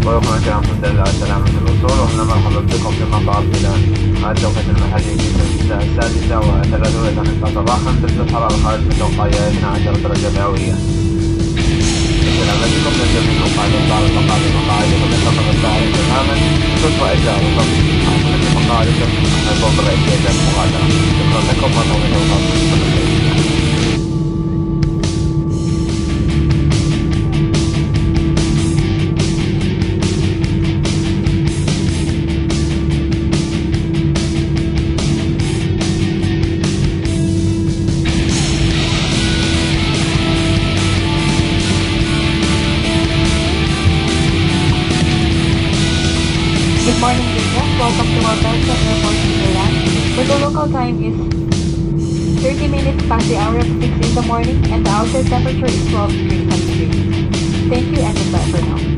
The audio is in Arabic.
ويكون كلامكم دل على سلامة الوصول. وأهلا مرحبا بكم في مطار ميلان. التوقيت المحلي في الساعة 6:03 صباحا. درجة الحرارة خارج متوقعية 12 درجة مئوية. سلامتكم نلزمكم قاعدة على المقاعد مقاعدكم انتقل الساعة تماما. تطفئ إجراء وضبط حاكمة مقاعدكم البوم الرئيسية للمغادرة. شكرا لكم وطويل الوقت. Good morning, guests. Welcome to Malpensa Airport in Milan, where the local time is 30 minutes past the hour of 6 in the morning and the outside temperature is 12 degrees Celsius. Thank you and goodbye for now.